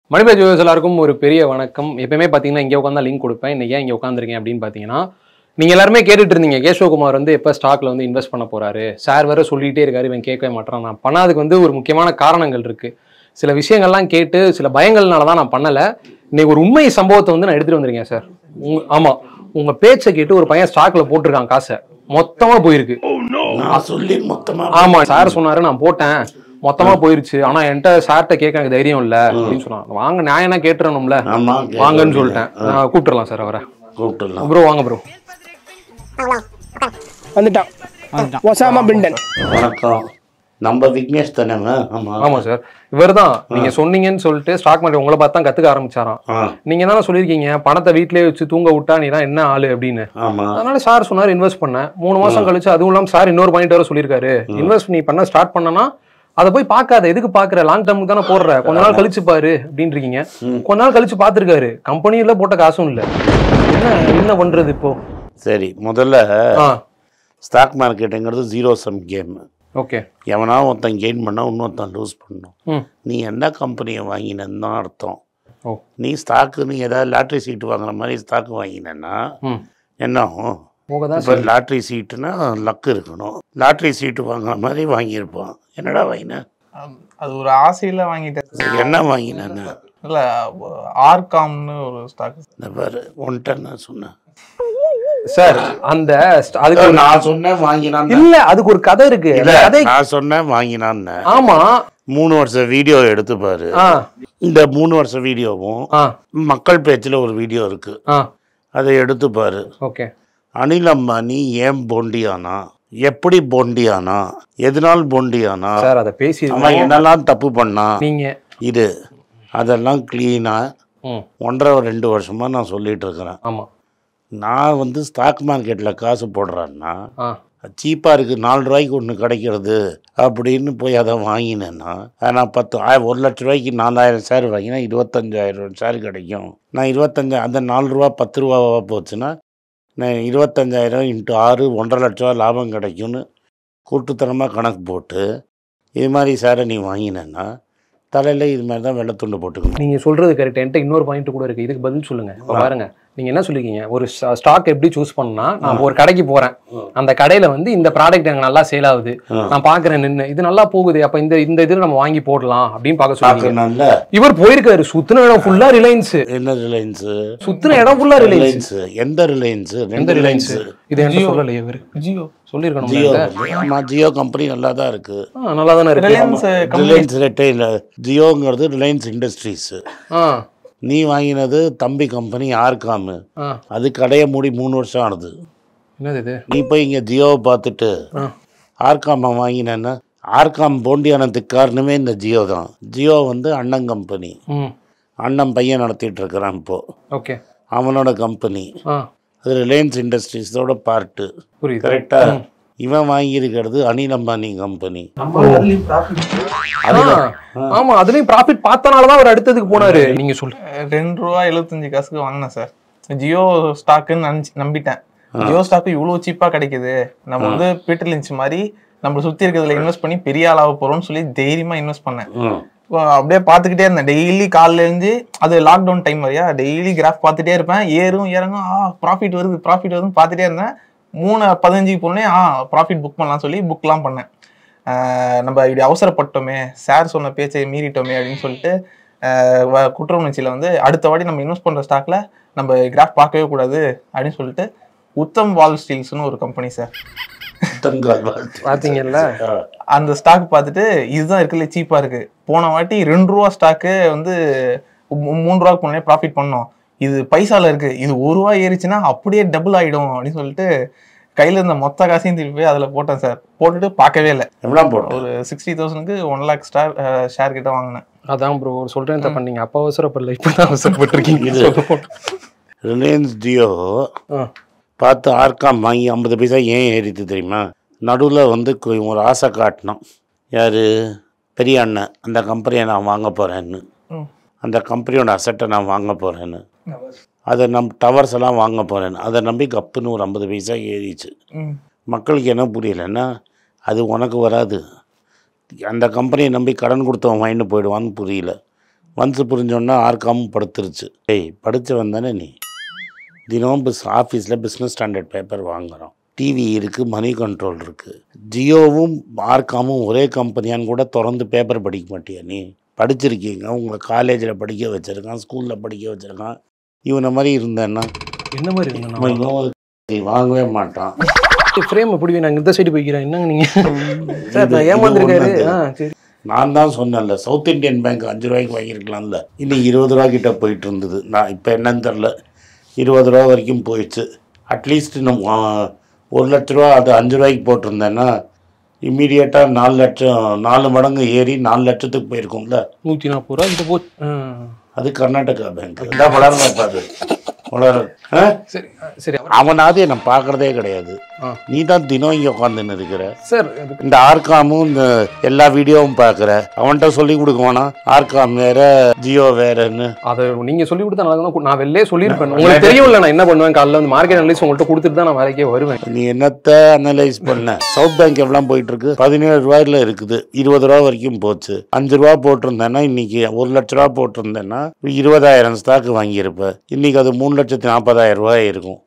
மணிபேஜ் எல்லாருக்கும் ஒரு பெரிய வணக்கம். எப்பவுமே பார்த்தீங்கன்னா இங்கே உட்காந்தா லிங்க் கொடுப்பேன். இன்னைக்கு ஏன் இங்கே உட்காந்துருக்கேன் அப்படின்னு பார்த்தீங்கன்னா, நீங்கள் எல்லாருமே கேட்டுட்டு இருந்தீங்க கேஷவகுமார் வந்து எப்போ ஸ்டாக்ல வந்து இன்வெஸ்ட் பண்ண போறாரு, சார் வேற சொல்லிட்டே இருக்காரு, இவன் கேட்கவே மாட்டான். நான் பண்ணாதுக்கு வந்து ஒரு முக்கியமான காரணங்கள் இருக்கு. சில விஷயங்கள்லாம் கேட்டு சில பயங்கள்னால தான் நான் பண்ணல. இன்னைக்கு ஒரு உண்மை சம்பவத்தை வந்து நான் எடுத்துட்டு வந்திருக்கேன் சார். ஆமா, உங்க பேச்சை கேட்டு ஒரு பையன் ஸ்டாக்ல போட்டிருக்கான் காசை, மொத்தமா போயிருக்கு. ஆமா, சார் சொன்னாரு, நான் போட்டேன், மொத்தமா போயிருச்சு. ஆனா என்கிட்ட சார்ட்ட கேட்க எனக்கு தைரியம் இல்ல அப்படின்னு சொன்னாங்க. வாங்க, நான் என்ன கேட்டுறணும்ல, வாங்கன்னு சொல்லிட்டேன். கூப்பிட்டுறலாம் சார், அவரை கூப்பிட்டுறலாம். ப்ரோ வாங்க ப்ரோ. வந்துட்டான் ஒசாமா பிண்டன். வணக்கம், நம்ம விக்னேஷ் தானேங்க? ஆமா சார், இவர் தான். நீங்க சொன்னீங்கன்னு சொல்லிட்டு ஸ்டாக் மார்க்கெட் உங்களை பார்த்து தான் கத்துக்க ஆரம்பிச்சாராம். நீங்க தானே சொல்லியிருக்கீங்க பணத்தை வீட்லயே வச்சு தூங்க விட்டா நீ தான் என்ன ஆளு அப்படின்னு. அதனால சார் சொன்னாரு இன்வெஸ்ட் பண்ணேன். 3 மாசம் கழிச்சு, அதுவும் இல்லாம சார் இன்னொரு பாயிண்ட் வர சொல்லியிருக்காரு, இன்வெஸ்ட் நீ பண்ண ஸ்டார்ட் பண்ணனா அதை போய் பார்க்காத, எதுக்கு பாக்குற, லாங் டேர்முக்கு தானே போடுற, கொஞ்ச நாள் கழிச்சு பாரு அப்படின்னு இருக்கீங்க. கொஞ்ச நாள் கழிச்சு பாத்துருக்காரு, கம்பெனியில போட்ட காசும் இல்ல. என்ன பண்றது இப்போ? சரி, முதல்ல ஸ்டாக் மார்க்கெட்டுங்கிறது ஜீரோ சம் கேம். ஓகே, எவனா ஒருத்தன் கெயின் பண்ணா இன்னொருத்தன் லூஸ் பண்ணும். நீ என்ன கம்பெனியை வாங்கினன்னு தான் அர்த்தம். நீ ஸ்டாக்கு, நீ ஏதாவது லாட்ரி சீட்டு வாங்குற மாதிரி ஸ்டாக்கு வாங்கினேன்னா என்ன ஆகும்? இப்போ லாட்ரி சீட்டுனா லக்கு இருக்கணும். லாட்ரி சீட்டு வாங்குற மாதிரி வாங்கியிருப்பான். என்னடா வாங்கின? அது ஒரு ஆசையில வாங்கிட்டேன். என்ன வாங்கினேன்னு இல்ல, ஆர்காம்னு ஒரு ஸ்டாக். இந்த பாரு, ஒன்ட்ட நான் சொன்னேன் சார். அந்த அதுக்கு நான் சொன்னேன் வாங்கினான் இல்ல, அதுக்கு ஒரு கதை இருக்கு. நான் சொன்னேன் வாங்கினான்னு. ஆமா, 3 வருஷம் வீடியோ எடுத்து பாரு. இந்த 3 வருஷம் வீடியோவும் மக்கள் பேச்சுல ஒரு வீடியோ இருக்கு, அதை எடுத்து பாரு. ஓகே, அனில் அம்பானி ஏன் பொண்டியானா, எப்படி பொண்டியானா, எதனால் பொண்டியானா, சார் அதை பேசி அவன் என்னெல்லாம் தப்பு பண்ணா நீங்க இது அதெல்லாம் கிளீனா 1.5-2 வருஷமா நான் சொல்லிட்டு இருக்கிறேன். ஆமா, நான் வந்து ஸ்டாக் மார்க்கெட்ல காசு போடுறேன்னா சீப்பா இருக்கு, 4 ரூபாய்க்கு ஒன்று கிடைக்கிறது அப்படின்னு போய் அதை வாங்கினேன்னா, நான் 1 லட்ச ரூபாய்க்கு 4000 ஷேர் வாங்கினா 25,000 ஷேர் கிடைக்கும். நான் 25 அந்த 4 ரூபா 10 ரூபாவா போச்சுன்னா நான் 25,000 × 6 1.5 லட்ச ரூபா லாபம் கிடைக்கும்னு கூட்டுத்தனமாக கணக்கு போட்டு இது மாதிரி ஷேரை நீ வாங்கினேன்னா தலையில் இது மாதிரி தான் வெள்ளை துண்டு போட்டுக்கணும். நீங்கள் சொல்கிறது கரெக்ட். என்கிட்ட இன்னொரு பாயிண்ட் கூட இருக்குது, இதுக்கு பதில் சொல்லுங்கள். இப்போ பாருங்க, நீங்கள் என்ன சொல்லிருக்கீங்க, ஒரு ஸ்டாக் எப்படி சூஸ் பண்ணா, நான் ஒரு கடைக்கு போகிறேன், அந்த கடையில் வந்து இந்த ப்ராடக்ட் எனக்கு நல்லா சேல் ஆகுது, நான் பார்க்குறேன் நின்று இது நல்லா போகுது, அப்போ இந்த இதில் நம்ம வாங்கி போடலாம் அப்படின்னு பார்க்க சொல்லுங்க. இவர் போயிருக்காரு, சுத்தின இடம் ஃபுல்லா ரிலையன்ஸ். என்ன ரிலையன்ஸ்? சுத்தின இடம் ஃபுல்லா ரிலையன்ஸ். எந்த ரிலையன்ஸ்? எந்த ரிலையன்ஸ்? இது என்ன சொல்லலையே இவர்? ஜியோ சொல்லியிருக்கணும். ஜியோ கம்பெனி நல்லா தான் இருக்கு, நல்லா தானே இருக்கு. ரிலையன்ஸ் ரெட்டைல், ஜியோங்கிறது ரிலையன்ஸ் இண்டஸ்ட்ரீஸ். நீ வாங்கினது தம்பி கம்பெனி ஆர்காம், அது கடையை மூடி 3 வருஷம் ஆனது. என்னது இது? நீ போய் இங்கே ஜியோவை பார்த்துட்டு ஆர்காம் வாங்கினேன்னா, ஆர்காம் போண்டியானதுக்கு காரணமே இந்த ஜியோ தான். ஜியோ வந்து அண்ணன் கம்பெனி, அண்ணன் பையன் நடத்திட்டு இருக்கிறான் இப்போ. ஓகே, அவனோட கம்பெனி அது ரிலையன்ஸ் இண்டஸ்ட்ரீஸோட பார்ட்டு. புரியுது கரெக்டா? இவன் வாங்கியிருக்கிறது அனில் அம்பானி கம்பெனி. ஆமா, அதுலயும் ப்ராஃபிட் பார்த்தனாலதான் அவர் அடுத்ததுக்கு போனாரு. நீங்க சொல்லுங்க. 2 ரூபா 75 காசுக்கு வாங்கினேன் சார். ஜியோ ஸ்டாக்குன்னு நம்பிட்டேன். ஜியோ ஸ்டாக்கு இவ்வளவு சீப்பா கிடைக்குது, நம்ம வந்து பீட்டர் லிஞ்ச் மாதிரி நம்ம சுத்தி இருக்கிறதுல இன்வெஸ்ட் பண்ணி பெரிய ஆளாக போறோம்னு சொல்லி தைரியமா இன்வெஸ்ட் பண்ணேன். அப்படியே பார்த்துக்கிட்டே இருந்தேன். டெய்லி காலைல இருந்து, அது லாக்டவுன் டைம் வரையா, டெய்லி கிராஃப் பார்த்துட்டே இருப்பேன். ஏறும் இறங்கும், ப்ராஃபிட் வருதுன்னு பார்த்துட்டே இருந்தேன். 3:15 போனே ப்ராஃபிட் புக் பண்ணலாம் சொல்லி புக்லாம் பண்ணேன். நம்ம இப்படி அவசரப்பட்டோமே, சார் சொன்ன பேச்சை மீறிட்டோமே அப்படின்னு சொல்லிட்டு குற்ற உணர்ச்சியில் வந்து அடுத்த வாட்டி நம்ம இன்வெஸ்ட் பண்ணுற ஸ்டாக்ல நம்ம கிராஃப் பார்க்கவே கூடாது அப்படின்னு சொல்லிட்டு உத்தம் வால் ஸ்டீல்ஸ்னு ஒரு கம்பெனி சார், பார்த்தீங்கல்ல, அந்த ஸ்டாக் பார்த்துட்டு இதுதான் இருக்குல்ல சீப்பாக இருக்கு, போன வாட்டி 2 ரூபா ஸ்டாக்கு வந்து 3 ரூபாய்க்கு போனே ப்ராஃபிட் பண்ணோம், இது பைசால இருக்கு, இது 1 ரூபா ஏறிச்சுன்னா அப்படியே டபுள் ஆகிடும் அப்படின்னு சொல்லிட்டு கையில் இருந்த மொத்த காசையும் திருப்பி போய் அதில் போட்டேன் சார். போட்டுட்டு பார்க்கவே இல்லை. ஒரு 60,000க்கு 1 lakh ஷேர் கிட்ட வாங்கினேன். அதான் ப்ரோ சொல்கிறேன் பண்ணீங்க, அப்போ அவசரப்படல, இப்போ தான் அவசரப்பட்டிருக்கீங்க. ரிலையன்ஸ் ஜியோ பார்த்து ஆர்காம் வாங்கி 50 பைசா ஏன் ஏறிது தெரியுமா? நடுவில் வந்து ஒரு ஆசை காட்டினோம். யார்? பெரிய அண்ணன். அந்த கம்பெனியை நான் வாங்க போகிறேன்னு, அந்த கம்பெனியோட அசட்டை நான் வாங்க போகிறேன்னு, அதை டவர்ஸ் எல்லாம் வாங்க போகிறேன்னு, அதை நம்பி கப்புன்னு ஒரு 50 பைசா ஏறிச்சு. மக்களுக்கு என்ன புரியலைன்னா, அது உனக்கு வராது, அந்த கம்பெனியை நம்பி கடன் கொடுத்தவன் வாங்கிட்டு போயிடுவான்னு புரியல. வந்து புரிஞ்சோன்னா ஆர்காமும் படுத்துருச்சு. படித்தவன் தானே நீ, தினம் ஆஃபீஸில் பிஸ்னஸ் ஸ்டாண்டர்ட் பேப்பர் வாங்குகிறோம், டிவி இருக்குது, மணி கண்ட்ரோல் இருக்குது. ஜியோவும் ஆர்காமும் ஒரே கம்பெனியான்னு கூட திறந்து பேப்பர் படிக்க மாட்டியா நீ? படிச்சிருக்கீங்க, உங்களை காலேஜில் படிக்க வச்சுருக்கான், ஸ்கூலில் படிக்க வச்சுருக்கான். இவனை மாதிரி இருந்தேன்னா என்ன மாதிரி இருந்தேன் வாங்கவே மாட்டான். ஃப்ரேம் எப்படி நான் இந்த சைடு போய்க்கிறேன் என்னங்க நீங்கள் சார் நான் ஏமாந்துருக்காரு. சரி நான் தான் சொன்னேன்ல, சவுத் இண்டியன் பேங்க் 5 ரூபாய்க்கு வாங்கியிருக்கலாம்ல, இன்னும் 20 ரூபா கிட்ட போயிட்டு இருந்தது. நான் இப்போ என்னன்னு தெரில, 20 ரூபா வரைக்கும் போயிடுச்சு. அட்லீஸ்ட் நம்ம 1 லட்ச ரூபா அது 5 ரூபாய்க்கு போட்டிருந்தேன்னா இம்மீடியட்டாக 4 லட்சம் 4 மடங்கு ஏறி 4 லட்சத்துக்கு போயிருக்கும்ல. 140 ரூபா கிட்ட போச்சு. அது கர்நாடகா பேங்க் தான் வளர்ந்தா பாரு வளர. சரி சரி அவனாவது என்னை பார்க்குறதே கிடையாது. நீ தான் தினம் இங்கே உட்காந்துன்னு இருக்கிற சார். இந்த ஆர்காமும் இந்த எல்லா வீடியோவும் பார்க்குற, அவன்கிட்ட சொல்லி கொடுக்குவானா ஆர்காம் வேற ஜியோ வேறன்னு? அதை நீங்கள் சொல்லி கொடுத்தா நல்லா தான், நான் வெளிலே சொல்லியிருப்பேன். உங்களுக்கு தெரியும்ல நான் என்ன பண்ணுவேன், காலையில் வந்து மார்க்கெட் அனலைஸ் உங்கள்கிட்ட கொடுத்துட்டு தான் நான் வேலைக்கே வருவேன். நீ என்னத்தை அனலைஸ் பண்ண? சவுத் பேங்க் எவ்வளோ போயிட்டு இருக்கு? 17 ரூபாயில இருக்குது, 20 ரூபா வரைக்கும் போச்சு. 5 ரூபா போட்டிருந்தேன்னா இன்னைக்கு 1 லட்ச ரூபா போட்டிருந்தேன்னா 20,000 ஸ்டாக்கு வாங்கியிருப்பேன். இன்னைக்கு அது 3,40,000 ரூபாய் இருக்கும்.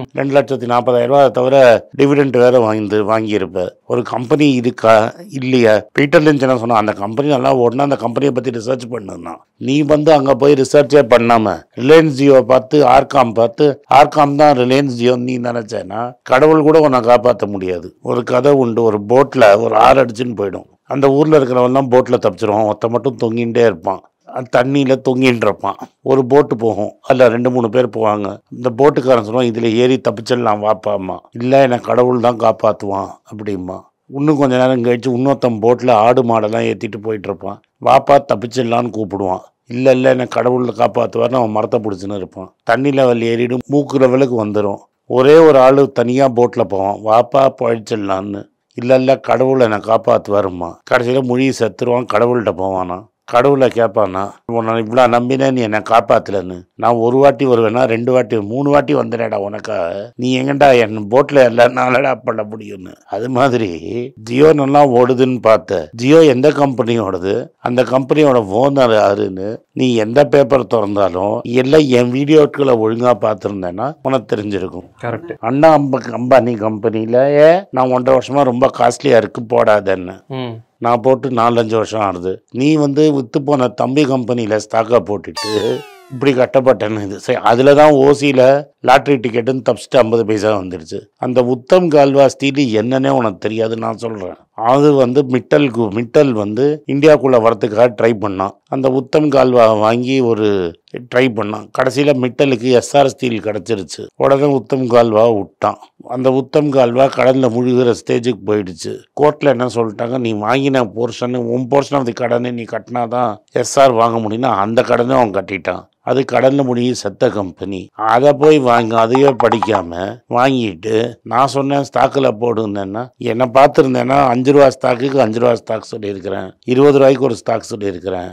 2,40,000 ரூபா தவிர டிவிடெண்ட் வேற வாங்கியிருப்ப. ஒரு கம்பெனி இருக்கா இல்லையா? பீட்டர் லிஞ்ச் என்ன சொன்னா, அந்த கம்பெனி நல்லா ஓடனா அந்த கம்பெனியை பத்தி ரிசர்ச் பண்ணுனா. நீ வந்து அங்க போய் ரிசர்ச்சே பண்ணாம ரிலையன்ஸ் ஜியோ பார்த்து ஆர்காம் பார்த்து ஆர்காம் தான் ரிலையன்ஸ் ஜியோ நீ நினைச்சேன்னா கடவுள் கூட உன்னை காப்பாற்ற முடியாது. ஒரு கதை உண்டு, ஒரு போட்ல ஒரு 6 அடிச்சுன்னு போயிடும். அந்த ஊர்ல இருக்கிறவெல்லாம் போட்ல தப்பிச்சிருவான், ஒருத்த மட்டும் தொங்கிகிட்டே இருப்பான், தண்ணியில் தொங்கின்னு இருப்பான். ஒரு போட்டு போகும், அதில் 2-3 பேர் போவாங்க. இந்த போட்டுக்காரன் சொல்லுவான், இதில் ஏறி தப்பிச்சிடலாம் வாப்பாம்மா. இல்லை என்னை கடவுள் தான் காப்பாற்றுவான் அப்படிம்மா. இன்னும் கொஞ்ச நேரம் கழிச்சு இன்னொருத்தன் போட்டில் ஆடு மாடெல்லாம் ஏற்றிட்டு போயிட்டுருப்பான். வாப்பா தப்பிச்சிடலான்னு கூப்பிடுவான். இல்லை என்னை கடவுளில் காப்பாற்றுவார்னு அவன் மரத்தை பிடிச்சின்னு இருப்பான். தண்ணி லெவல் ஏறிடும், மூக்கு லெவலுக்கு வந்துடும். ஒரே ஒரு ஆள் தனியாக போட்டில் போவான், வாப்பா பழிச்சிடலான்னு. இல்லை கடவுளை என்னை காப்பாற்றுவாருமா. கடைசியில் மொழி செத்துருவான், கடவுள்கிட்ட போவானா. கடவுளை கேட்பானா, உன்னை இவ்வளோ நம்பினேன் நீ என்னை காப்பாற்றலன்னு. நான் 1 வாட்டி வருவேன்னா 2 வாட்டி 3 வாட்டி வந்தேனேடா உனக்காக, நீ எங்கடா என் போட்டில் எல்லாருனாலடா பண்ண முடியும்னு. அது மாதிரி ஜியோ நல்லா ஓடுதுன்னு பார்த்த, ஜியோ எந்த கம்பெனியோடது, அந்த கம்பெனியோட ஓனர் யாருன்னு நீ எந்த பேப்பர் திறந்தாலும் எல்லாம் என் வீடியோக்களை ஒழுங்காக பார்த்துருந்தேன்னா உனக்கு தெரிஞ்சிருக்கும். கரெக்ட். அண்ணா அம்பானி கம்பெனியில் நான் 1.5 வருஷமா ரொம்ப காஸ்ட்லியாக இருக்கு போடாதேன்னு நான் போட்டு 4-5 வருஷம் ஆகுது. நீ வந்து வித்து போன தம்பி கம்பெனியில் ஸ்டாக்காக போட்டுட்டு இப்படி கட்டப்பட்டேன்னு இது சரி. அதில் தான் ஓசியில் லாட்ரி டிக்கெட்டுன்னு தப்பிச்சுட்டு 50 பைசா வந்துடுச்சு. அந்த உத்தம் கால்வா ஸ்டீல் என்னன்னே உனக்கு தெரியாது நான் சொல்கிறேன். அது வந்து மிட்டல் வந்து இந்தியாவுக்குள்ளே வரத்துக்காக ட்ரை பண்ணான். அந்த உத்தம் கால்வா வாங்கி ஒரு ட்ரை பண்ணான். கடைசியில் மிட்டலுக்கு எஸ்ஆர் ஸ்டீல் கிடச்சிருச்சு. உடனே உத்தம் கால்வா விட்டான். அந்த உத்தம் கால்வா கடலில் முழுகிற ஸ்டேஜுக்கு போயிடுச்சு. கோர்ட்டில் என்ன சொல்லிட்டாங்க, நீ வாங்கின போர்ஷன் உன் போர்ஷன் ஆஃப் தி கடனை நீ கட்டினாதான் எஸ்ஆர் வாங்க முடியும்னா அந்த கடனை அவன் கட்டிட்டான். அது கடலில் முடியும் செத்த கம்பெனி. அதை போய் அதையே படிக்காம வாங்கிட்டு நான் சொன்னேன் ஸ்டாக்கில் போடுங்கன்னா, என்னை பார்த்துருந்தேன்னா 5 ரூபா ஸ்டாக்குக்கு 5 ரூபா ஸ்டாக் சொல்லியிருக்கிறேன், 20 ரூபாய்க்கு ஒரு ஸ்டாக் சொல்லியிருக்கிறேன்,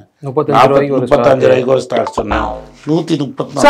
35 ரூபாய்க்கு ஒரு ஸ்டாக் சொன்னேன், 134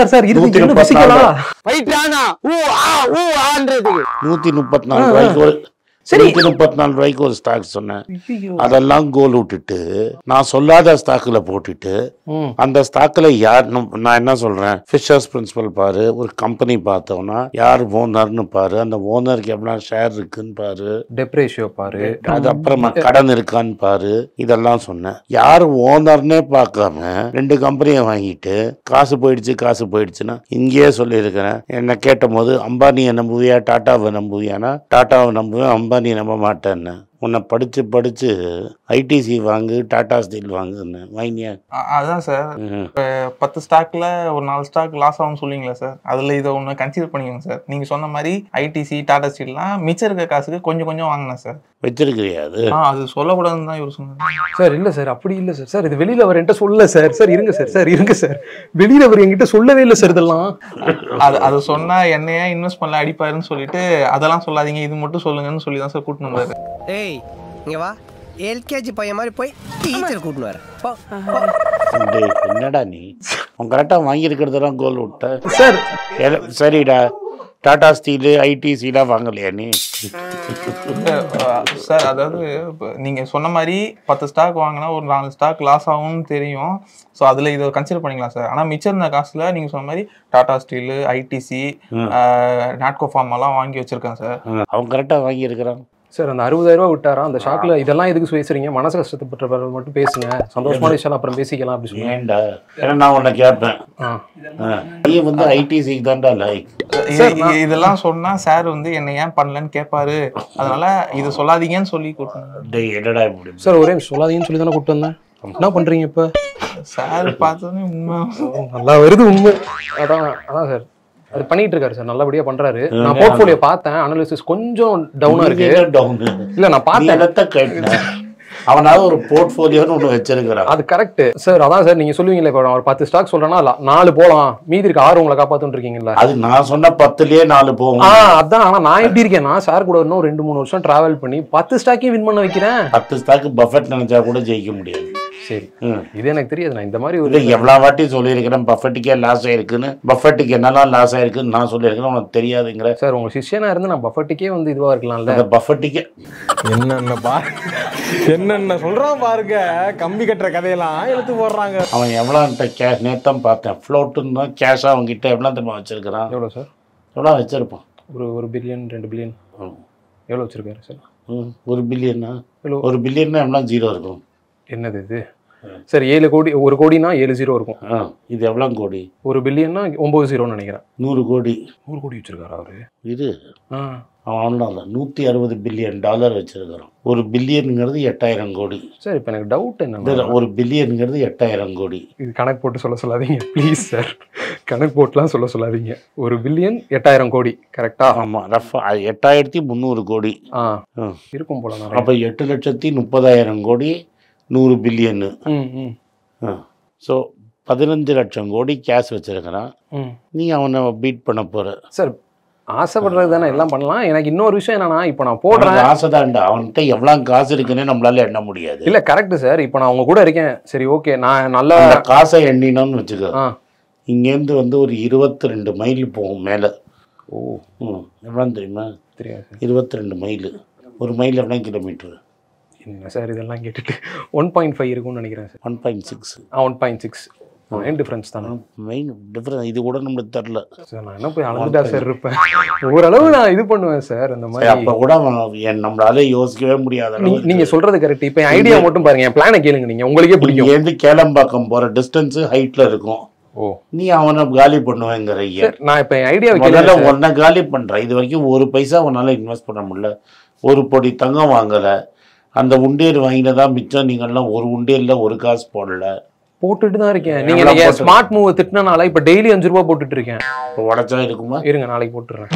ரூபாய்க்கு ஒரு 134 ரூபாய்க்கு ஒரு ஸ்டாக் சொன்னேன். அதெல்லாம் கோல் விட்டுட்டு நான் சொல்லாத ஸ்டாக்ல போட்டுட்டு அந்த ஸ்டாக்ல யார், நான் என்ன சொல்றேன், ஃபிஷர்ஸ் பிரின்சிபல் பாரு, ஒரு கம்பெனி பார்த்தோம்னா யார் ஓனர்னு பாரு, அந்த ஓனருக்கு எவ்வளவு ஷேர் இருக்குன்னு பாரு, டெப்ரேஷியோ பாரு, அது அப்புறமா கடன் இருக்கான்னு பாரு, இதெல்லாம் சொன்னேன். யார் ஓனர்னே பார்க்காம 2 கம்பெனியை வாங்கிட்டு காசு போயிடுச்சுன்னா இங்கேயே சொல்லியிருக்கிறேன். என்ன கேட்ட போது அம்பானியை நம்புவியா டாட்டாவை நம்புவியானா டாட்டாவை நம்புவேன், அம்பானி நம்ப மாட்டேன்னு. உன்னை படிச்சு ஐடிசி வாங்கு, டாடா ஸ்டீல் வாங்குன்னு வாங்கினியா? அதுதான் சார், இப்போ 10 ஸ்டாக்ல ஒரு 4 ஸ்டாக் லாஸ் ஆகும்னு சொல்லுவீங்களா சார்? அதுல இதை ஒன்று கன்சிடர் பண்ணிக்கோங்க சார். நீங்க சொன்ன மாதிரி ஐடிசி டாடா ஸ்டீல்லாம் மிச்சம் இருக்க காசுக்கு கொஞ்சம் வாங்கினேன் சார். வச்சிருக்கிறியா? அது சொல்லக்கூடாதுன்னு தான் இவர் சொன்னார் சார். இல்ல சார், அப்படி இல்லை சார். சார் இது வெளியில அவர் என்கிட்ட சொல்லல சார். சார் இருங்க சார் வெளியில அவர் என்கிட்ட சொல்லவே இல்லை சார். இதெல்லாம் அது சொன்னா என்னையா இன்வெஸ்ட் பண்ணல அடிப்பாருன்னு சொல்லிட்டு அதெல்லாம் சொல்லாதீங்க, இது மட்டும் சொல்லுங்கன்னு சொல்லி தான் சார் கூட்டினு வந்தாரு. ஏய் இங்க வா, எல்கேஜி பையன் மாதிரி போய் டீச்சர் கூட்டினு வர. என்னடா நீ உன் கரெக்டாக வாங்கியிருக்கிறதெல்லாம் கோல் விட்ட சார். சரிடா, டாடா ஸ்டீலு ஐடிசிலாம் வாங்கலையா நீ? சார் அதாவது இப்போ நீங்க சொன்ன மாதிரி 10 ஸ்டாக் வாங்கினா ஒரு 4 ஸ்டாக் லாஸ் ஆகும்னு தெரியும். ஸோ அதுல இதை கன்சிடர் பண்ணிக்கலாம் சார். ஆனா மிச்சம் இருந்த காசுல நீங்க சொன்ன மாதிரி Tata steel, ITC, Natco pharma எல்லாம் வாங்கி வச்சிருக்கேன் சார். அவன் கரெக்டாக வாங்கியிருக்கிறான் சார். அந்த 60,000 ரூபா விட்டாரா அந்த ஷாக்ல? இதெல்லாம் எதுக்கு பேசுறீங்க? மனசு கஷ்டப்பட்ட மட்டும் பேசுங்க, சந்தோஷமான விஷயம் அப்புறம் பேசிக்கலாம் அப்படி சொல்லுங்க. ஏன்டா? ஏன்னா நான் உன்னை கேட்பேன், நீ வந்து ஐடிசிக்கு தான்டா லைக். இதெல்லாம் சொன்னா சார் வந்து என்ன ஏன் பண்ணலன்னு கேட்பாரு. அதனால இது சொல்லாதீங்கன்னு சொல்லி கூப்பிட்டு. என்னடா இப்படி சார்? ஒரே சொல்லாதீங்கன்னு சொல்லி தானே கூப்பிட்டு வந்தேன். என்ன பண்றீங்க இப்ப? சார் பார்த்தோன்னே உண்மை நல்லா வருது உண்மை. அதான் சார் அது பண்ணிட்டு இருக்காரு சார், நல்லபடியா பண்றாரு. நான் போர்ட்ஃபோலியோ பார்த்தேன், அனாலிசிஸ் கொஞ்சம் டவுனா இருக்கு. இல்ல நான் பார்த்தேன், அவனாவது ஒரு போர்ட்ஃபோலியோன்னு ஒன்று வச்சிருக்கிறான். அது கரெக்ட் சார். அதான் சார் நீங்க சொல்லுவீங்களா, இப்போ ஒரு 10 ஸ்டாக் சொல்றேன்னா 4 போலாம், மீதி இருக்க 6 உங்களை காப்பாத்துன்னு இருக்கீங்களா? அது நான் சொன்ன 10லயே 4 போகும். அதான். ஆனா நான் எப்படி இருக்கேன்னா சார் கூட இன்னும் 2-3 வருஷம் டிராவல் பண்ணி 10 ஸ்டாக்கையும் வின் பண்ண வைக்கிறேன். 10 ஸ்டாக் பஃபெட் நினைச்சா கூட ஜெயிக்க முடியாது. சரி, இது எனக்கு தெரியாது. நான் இந்த மாதிரி ஒரு எவ்வளவு வாட்டி சொல்லியிருக்கிறேன் பஃபெட்டுக்கே லாஸ் ஆயிருக்குன்னு. பஃபெட்டுக்கு என்னெல்லாம் லாஸ் ஆயிருக்குன்னு நான் சொல்லியிருக்கிறேன், உனக்கு தெரியாதுங்கிற. சார் உங்க சிஷ்யனா இருந்து நான் பஃபெட்டுக்கே வந்து இதுவா இருக்கலாம்ல. அந்த பஃபெட்டுக்கே என்னென்ன சொல்றான் பாருங்க, கம்பி கட்டுற கதையெல்லாம் எடுத்து போடுறாங்க. அவன் எவ்வளோ கேஷ் நேத்தான் பார்த்தேன், ஃப்ளோட்டுன்னு கேஷாக அவங்ககிட்ட எவ்வளோ திரும்ப வச்சிருக்கிறான். எவ்வளோ சார்? எவ்வளோ வச்சிருப்பான்? ஒரு பில்லியன் 2 பில்லியன் எவ்வளோ வச்சிருக்காரு சார்? 1 பில்லியன்னா 1 பில்லியன்னா எவ்வளோ ஜீரோ இருக்கும்? என்னது இது சார்? 7 கோடி, 1 கோடினா 7 ஜீரோ இருக்கும். இது எவ்வளோ கோடி? 1 பில்லியன்னா 9 ஜீரோன்னு நினைக்கிறேன். 100 கோடி. 100 கோடி வச்சிருக்காரு அவரு. இது அவன் $160 பில்லியன் வச்சிருக்கிறான். 1 பில்லியனுங்கிறது 8000 கோடி. சார் இப்போ எனக்கு டவுட் என்ன, 1 பில்லியனுங்கிறது 8000 கோடி. இது கணக்கு போட்டு சொல்ல சொல்லாதீங்க ப்ளீஸ் சார். கணக்கு போட்டுலாம் சொல்ல சொல்லாதீங்க. 1 பில்லியன் 8000 கோடி கரெக்டா? ஆமாம், ரஃபா 8300 கோடி இருக்கும் போல. அப்போ 8,30,000 கோடி 100 பில்லியனு. ஸோ 15 லட்சம் கோடி கேஷ் வச்சிருக்கிறான். நீ அவனை பீட் பண்ண போற சார்? ஆசைப்படுறது தானே எல்லாம் பண்ணலாம். எனக்கு இன்னொரு விஷயம் என்னன்னா, இப்போ நான் போடுறேன் ஆசைதான்டா, அவன்கிட்ட எவ்வளோ காசு இருக்குன்னு நம்மளால எண்ண முடியாது. இல்ல கரெக்ட் சார். இப்போ நான் உங்க கூட இருக்கேன், சரி ஓகே, நான் நல்லா காசை எண்ணினோன்னு வச்சுக்கோ, இங்கேருந்து வந்து ஒரு 22 மைல் போகும் மேலே. எவ்வளோன்னு தெரியுமா? தெரியாது. 22 மைல். ஒரு மைல் எவ்வளோ கிலோமீட்டர்? என்ன சார் இதெல்லாம் கேட்டுட்டு 1.5 இருக்கும்னு நினைக்கிறேன் சார். 1.6. 1.6 மெயின் டிஃபரன்ஸ் தானே? மெயின் டிஃபரன்ஸ் இது கூட நம்மளுக்கு தெரில சார். நான் என்ன போய் அளந்துட்டா சார் இருப்பேன், ஓரளவு நான் இது பண்ணுவேன் சார். அந்த மாதிரி அப்போ கூட நம்மளால யோசிக்கவே முடியாத. நீங்க சொல்றது கரெக்ட். இப்போ என் ஐடியா மட்டும் பாருங்க, என் பிளானை கேளுங்க. நீங்க உங்களுக்கே பிடிக்கும். இங்கேருந்து கேளம்பாக்கம் போகிற டிஸ்டன்ஸ் ஹைட்ல இருக்கும். நீ அவனை காலி பண்ணுவேங்கிற. நான் இப்போ என் ஐடியா முதல்ல உன்னை காலி பண்றேன். இது வரைக்கும் ஒரு பைசா உன்னால இன்வெஸ்ட் பண்ண முடியல, ஒரு பொடி தங்கம் வாங்கலை, அந்த உண்டியல் வாங்கினதான் மிச்சம். நீங்கள்லாம் ஒரு உண்டியல்ல ஒரு காசு போடல. போட்டுட்டு தான் இருக்கேன். நீங்க ஸ்மார்ட் மூவ் திட்டினால இப்ப டெய்லி 5 ரூபாய் போட்டுட்டு இருக்கேன். உடச்சா இருக்குமா? இருங்க நாளைக்கு போட்டுறேன்.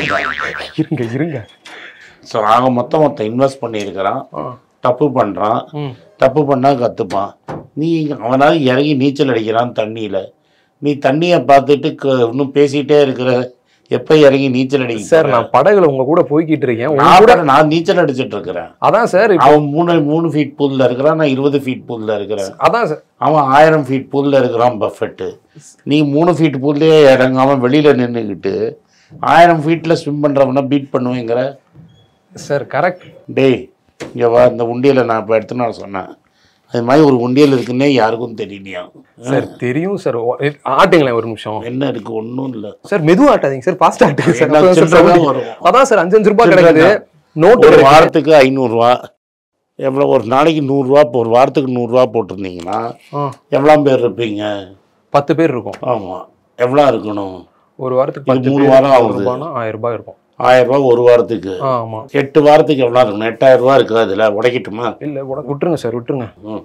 இருங்க. ஸோ ஆக மொத்தம் இன்வெஸ்ட் பண்ணியிருக்கிறான், தப்பு பண்றான். தப்பு பண்ணா கத்துப்பான். நீ அவனால இறங்கி நீச்சல் அடிக்கிறான் தண்ணியில. நீ தண்ணியை பார்த்துட்டு இன்னும் பேசிட்டே இருக்கிற. எப்ப இறங்கி நீச்சல் அடிக்க சார்? நான் படகுல உங்க கூட போய்கிட்டு இருக்கேன். நான் நீச்சல் அடிச்சிட்டு இருக்கிறேன். அதான் சார். அவன் 3 ஃபீட் பூல்ல இருக்கிறான், நான் 20 ஃபீட் பூல்ல இருக்கிறேன். அதான் சார். அவன் 1000 ஃபீட் பூல்ல இருக்கிறான் பஃபெட்டு. நீ 3 ஃபீட் பூல்லையே இறங்காம வெளியில நின்றுக்கிட்டு 1000 ஃபீட்ல ஸ்விம் பண்றவன பீட் பண்ணுவேங்கிற சார்? கரெக்ட். டேய் இங்க வா, இந்த உண்டியலை நான் இப்போ எடுத்து நான் சொன்னேன். அது மாதிரி ஒரு உண்டியல் இருக்குன்னே யாருக்கும் தெரியலையா? சார் தெரியும் சார். ஆட்டுங்களேன் ஒரு நிமிஷம். என்ன இருக்கு? ஒன்றும் இல்லை சார். மெதுவா ஆட்டாதீங்க சார், ஃபாஸ்ட் ஆட்டுங்க சார். வரும். அதான் சார் 5 ரூபாய் கிடையாது. நோட் ஒரு வாரத்துக்கு 500 ரூபா. எவ்வளோ? ஒரு நாளைக்கு 100 ரூபா, ஒரு வாரத்துக்கு 100 ரூபா போட்டிருந்தீங்கன்னா எவ்வளோ பேர் இருப்பீங்க? 10 பேர் இருக்கும். ஆமா, எவ்வளோ இருக்கணும்? ஒரு வாரத்துக்கு 3 வாரம் ஆகுது. 1000 ரூபாய் இருக்கும். 1000 ரூபாய் ஒரு வாரத்துக்கு. ஆமா. 8 வாரத்துக்கு எவ்வளோ இருக்கணும்? 8000 ரூபா இருக்கு. அதுல உடைக்கட்டுமா? இல்ல விட்டுருங்க சார், விட்டுருங்க.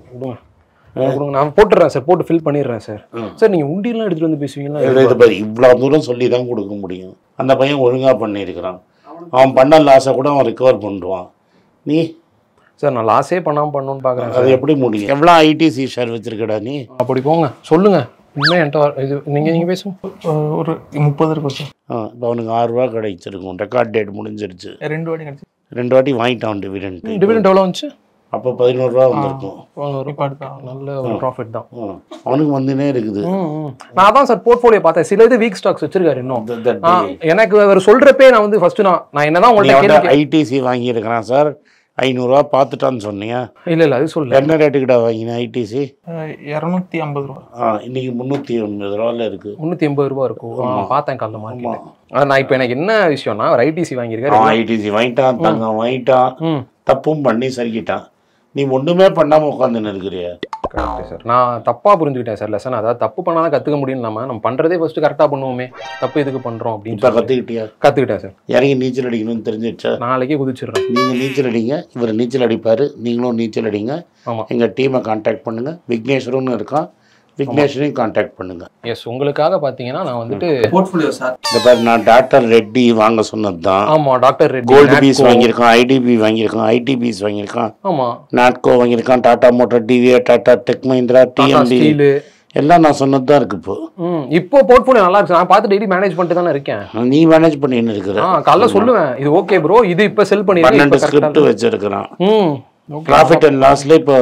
நான் போட்டுறேன் சார், போட்டு ஃபில் பண்ணிடுறேன் சார். சார் நீங்க உண்டியெல்லாம் எடுத்துட்டு வந்து பேசுவீங்களா? இவ்வளோ தூரம் சொல்லி தான் கொடுக்க முடியும். அந்த பையன் ஒழுங்கா பண்ணியிருக்கிறான். அவன் பண்ண லாஸை கூட அவன் ரிகவர் பண்ணுவான். நீ சார் நான் லாஸே பண்ணாமல் பண்ணணும்னு பார்க்குறேன். அது எப்படி முடியும்? எவ்வளோ ஐடிசி ஷேர் வச்சிருக்கடா நீ? அப்படி போங்க சொல்லுங்க. இன்னும் என்கிட்ட இது நீங்கள் பேசுங்க. ஒரு 30 இருக்கும் சார். இப்போ அவனுக்கு 6 ரூபா கிடைச்சிருக்கும். ரெக்கார்ட் டேட் முடிஞ்சிருச்சு. 2 வாட்டி கிடைச்சி 2 வாட்டி வாங்கிட்டான் டிவிடெண்ட். டிவிடெண்ட் எவ்வளோ வந்துச்சு? அப்போ 11 ரூபா வந்திருக்கும். நல்ல ஒரு ப்ராஃபிட் தான் அவனுக்கு வந்துனே இருக்குது. நான் அதான் சார் போர்ட்ஃபோலியோ பார்த்தேன். சில இது வீக் ஸ்டாக்ஸ் வச்சிருக்காரு இன்னும். எனக்கு அவர் சொல்றப்பே நான் வந்து ஃபர்ஸ்ட் நான் என்னதான் உங்கள்ட்ட ஐடிசி வாங்கியிருக்கிறான் சார். 500 பார்த்துட்டான்னு சொன்னியா? இல்ல அது சொல்ல. என்ன ரேட்டுக்கிட்ட வாங்கினேன் ஐடிசி? 250 ரூபா. இன்னைக்கு 380 ரூபாயில் இருக்குது. 380 ரூபா இருக்கும். பார்த்தேன் காலைல மார்க்கெட். நான் இப்போ எனக்கு என்ன விஷயம்னா ஒரு ஐடிசி வாங்கியிருக்கேன். ஐடிசி வாங்கிட்டான், தங்கம் வாங்கிட்டான், தப்பும் பண்ணி சரிக்கிட்டான். நீ ஒன்றுமே பண்ணாமல் உட்காந்துன்னு இருக்கிறிய. Correct sir. நான் தப்பாக புரிஞ்சுக்கிட்டேன் சார் லெசன். அதாவது தப்பு பண்ணால் தான் கற்றுக்க முடியும். நம்ம பண்ணுறதே ஃபஸ்ட்டு கரெக்டாக பண்ணுவோமே, தப்பு எதுக்கு பண்ணுறோம் அப்படின்னு. இப்போ கற்றுக்கிட்டியா? கற்றுக்கிட்டேன் சார். இறங்கி நீச்சல் அடிக்கணும்னு தெரிஞ்சிடுச்சா? நாளைக்கே குதிச்சிடுறேன். நீங்கள் நீச்சல் அடிங்க, இவர் நீச்சல் அடிப்பார், நீங்களும் நீச்சல் அடிங்க. ஆமாம். எங்கள் டீமை கான்டாக்ட் பண்ணுங்கள். விக்னேஸ்வரன் இருக்கான், விக்னேஸ்வரையும் கான்டாக்ட் பண்ணுங்க. எஸ், உங்களுக்காக பார்த்தீங்கன்னா நான் வந்துட்டு போர்ட்ஃபோலியோ சார். இந்த பாரு, நான் டாக்டர் ரெட்டி வாங்க சொன்னது தான். ஆமாம், டாக்டர் ரெட்டி. கோல்டு பீஸ் வாங்கியிருக்கான், ஐடிபி வாங்கியிருக்கான், ஐடிபிஸ் வாங்கியிருக்கான், ஆமாம், நாட்கோ வாங்கியிருக்கான், Tata motor, TVA, Tata tech Mahindra, TMT, எல்லாம் நான் சொன்னது தான் இருக்கு. இப்போ போர்ட்ஃபோலியோ நல்லா இருக்கு. நான் பார்த்து டெய்லி மேனேஜ் பண்ணிட்டு தானே இருக்கேன். நீ மேனேஜ் பண்ணின்னு இருக்கிற. காலைல சொல்லுவேன், இது ஓகே ப்ரோ, இது இப்போ செல் பண்ணி 12 ஸ்கிரிப்ட் வச்சிருக்கிறான். ப்ராஃபிட் அண்ட் லாஸ்ல இப்போ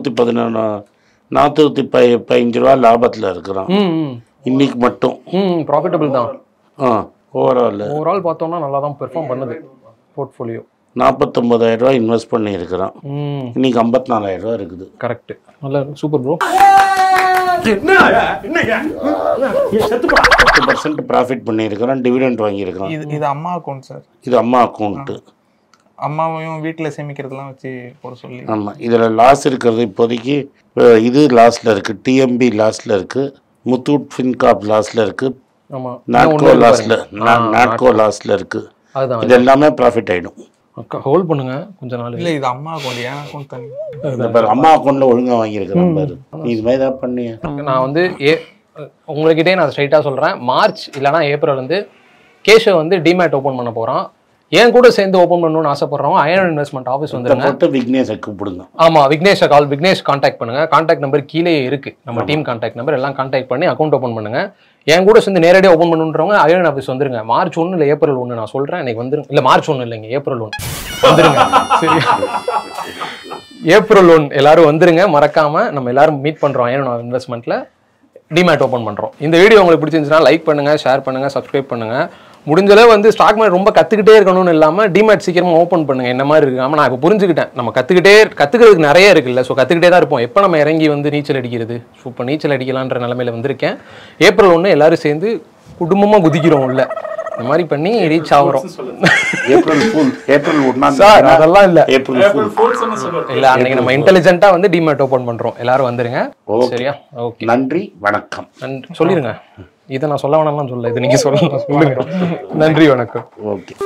415 ரூபா லாபத்தில் இருக்கிறான் இன்னைக்கு மட்டும். ப்ராஃபிட்டபிள் தான். ஓவரால் பார்த்தோம்னா நல்லா தான் பெர்ஃபார்ம் பண்ணுது போர்ட்ஃபோலியோ. 49,000 ரூபா இன்வெஸ்ட் பண்ணியிருக்கிறான். இன்னைக்கு 54,000 ரூபா இருக்குது. கரெக்ட், நல்லா சூப்பர் ப்ரோ. 10% ப்ராஃபிட் பண்ணியிருக்கிறான், டிவிடெண்ட் வாங்கியிருக்கான். இது அம்மா அக்கௌண்ட் சார். இது அம்மா அக்கௌண்ட்டு. அம்மாவையும் வீட்டில் சேமிக்கிறதுலாம் வச்சு போட சொல்லி. ஆமாம், இதில் லாஸ் இருக்கிறது இப்போதைக்கு இது லாஸில் இருக்குது, டிஎம்பி லாஸில் இருக்குது, முத்தூட் ஃபின்காப் லாஸில் இருக்குது, நாட்கோ லாஸில் இருக்குது. இது எல்லாமே ப்ராஃபிட் ஆகிடும். ஹோல்ட் பண்ணுங்க கொஞ்ச நாள். இல்லை, இது அம்மா அக்கௌண்ட், ஏன் அக்கௌண்ட் தனி. அம்மா அக்கௌண்ட்டில் ஒழுங்காக வாங்கியிருக்கிறேன் பாரு. நீ இது மாதிரி தான் பண்ணிய. நான் வந்து உங்கள்கிட்டே நான் ஸ்ட்ரைட்டாக சொல்கிறேன், மார்ச் இல்லைனா ஏப்ரல் வந்து கேஷை வந்து டிமேட் ஓப்பன் பண்ண போகிறான். என் கூட சேர்ந்து ஓப்பன் பண்ணணும்னு ஆசைப்படுறோம். அயன் இன்வெஸ்ட்மெண்ட் ஆஃபீஸ் வந்துருங்க. விக்னேஷை கூப்பிடுங்க. ஆமாம், விக்னேஷ் கான்டாக்ட் பண்ணுங்க. கான்டாக்ட் நம்பர் கீழே இருக்கு, நம்ம டீம் கான்டாக்ட் நம்பர் எல்லாம் கான்டாக்ட் பண்ணி அக்கௌண்ட் ஓப்பன் பண்ணுங்க. என் கூட சேர்ந்து நேரடியாக ஓப்பன் பண்ணுன்றவங்க அயன் ஆஃபீஸ் வந்துருங்க. மார்ச் 1 இல்லை ஏப்ரல் 1 நான் சொல்கிறேன். எனக்கு வந்துருங்க. இல்லை மார்ச் 1 இல்லைங்க, ஏப்ரல் 1 வந்துருங்க. சரியா, ஏப்ரல் 1 எல்லாரும் வந்துருங்க. மறக்காம நம்ம எல்லாரும் மீட் பண்ணுறோம் அயன் இன்வெஸ்ட்மெண்ட்டில். டிமேட் ஓப்பன் பண்ணுறோம். இந்த வீடியோ உங்களுக்கு பிடிச்சிருந்துச்சுன்னா லைக் பண்ணுங்க, ஷேர் பண்ணுங்க, சப்ஸ்கிரைப் பண்ணுங்க. முடிஞ்சளவு வந்து ஸ்டாக் மார்க்கெட் ரொம்ப கற்றுக்கிட்டே இருக்கணும்னு இல்லாமல் டிமேட் சீக்கிரமாக ஓப்பன் பண்ணுங்க. என்ன மாதிரி இருக்காமல் நான் இப்போ புரிஞ்சுக்கிட்டேன். நம்ம கற்றுக்கிறதுக்கு நிறைய இருக்குல்ல. ஸோ கற்றுக்கிட்டே தான் இருப்போம். எப்போ நம்ம இறங்கி வந்து நீச்சல் அடிக்கிறது. ஸோ இப்போ நீச்சல் அடிக்கலான்ற நிலமையில வந்திருக்கேன். ஏப்ரல் 1 எல்லாரும் சேர்ந்து குடும்பமாக குதிக்கிறோம் உள்ள. இந்த மாதிரி பண்ணி ரீச் ஆகிறோம். ஏப்ரல் 1 சார் அதெல்லாம் இல்லை. இல்லை, அன்னைக்கு நம்ம இன்டெலிஜென்ட்டாக வந்து டிமேட் ஓப்பன் பண்ணுறோம். எல்லாரும் வந்துருங்க. சரியா, ஓகே, நன்றி, வணக்கம். நன்றி சொல்லிடுங்க. இதை நான் சொல்ல வேணாம்னு சொல்ல, இது நீங்க சொல்லுங்க. நன்றி, வணக்கம். ஓகே.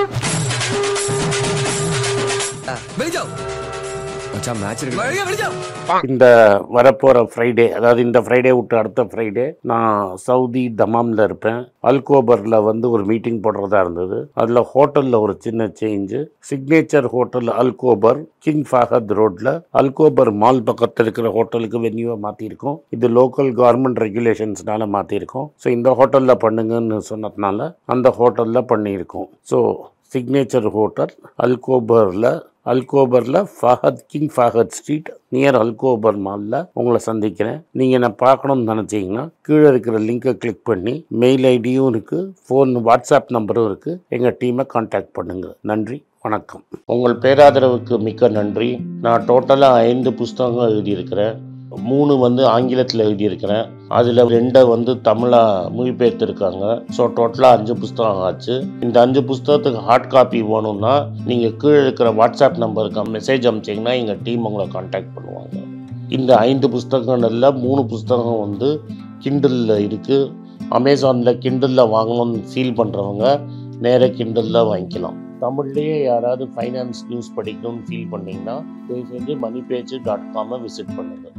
இந்த வரப்போற ஃப்ரைடே, அதாவது இந்த ஃப்ரைடே விட்டு அடுத்த ஃப்ரைடே நான் சவுதி தமாம்ல இருப்பேன். அல்கோபர்ல வந்து ஒரு மீட்டிங் போடுறதா இருந்தது. அதுல ஹோட்டல்ல ஒரு சின்ன change. Signature hotel Alkhobar, king Fahad ரோட்ல அல்கோபர் மால் பக்கத்தில் இருக்கிற ஹோட்டலுக்கு வென்யூவை மாற்றிருக்கோம். இது லோக்கல் கவர்மெண்ட் ரெகுலேஷன்ஸ்னால மாற்றிருக்கோம். ஸோ இந்த ஹோட்டலில் பண்ணுங்கன்னு சொன்னதுனால அந்த ஹோட்டலில் பண்ணியிருக்கோம். ஸோ சிக்னேச்சர் ஹோட்டல் அல்கோபரில் Fahad, king Fahad street near Alkhobar மாலில் உங்களை சந்திக்கிறேன். நீங்கள் என்ன பார்க்கணும்னு நினச்சிங்கன்னா கீழே இருக்கிற லிங்கை கிளிக் பண்ணி மெயில் ஐடியும் இருக்குது, வாட்ஸ்அப் நம்பரும் இருக்குது. எங்கள் டீமை கான்டாக்ட் பண்ணுங்கள். நன்றி, வணக்கம். உங்கள் பேராதரவுக்கு மிக்க நன்றி. நான் டோட்டலாக 5 புஸ்தகங்கள் எழுதியிருக்கிறேன். 3 வந்து ஆங்கிலத்தில் எழுதியிருக்கிறேன். அதில் 2 வந்து தமிழாக மொழிபெயர்த்துருக்காங்க. ஸோ டோட்டலாக 5 புஸ்தகம் ஆச்சு. இந்த 5 புஸ்தகத்துக்கு ஹார்ட் காப்பி வேணும்னா நீங்கள் கீழே இருக்கிற வாட்ஸ்அப் நம்பருக்கு மெசேஜ் அனுப்பிச்சிங்கன்னா எங்கள் டீம் உங்களை கான்டாக்ட் பண்ணுவாங்க. இந்த 5 புஸ்தகங்களில் 3 புஸ்தகம் வந்து கிண்டலில் இருக்குது. அமேசானில் கிண்டலில் வாங்கணும்னு ஃபீல் பண்ணுறவங்க நேராக கிண்டலில் வாங்கிக்கலாம். தமிழ்லேயே யாராவது ஃபைனான்ஸ் நியூஸ் படிக்கணும்னு ஃபீல் பண்ணிங்கன்னா தயவுசெஞ்சு moneypage.com விசிட் பண்ணுங்கள்.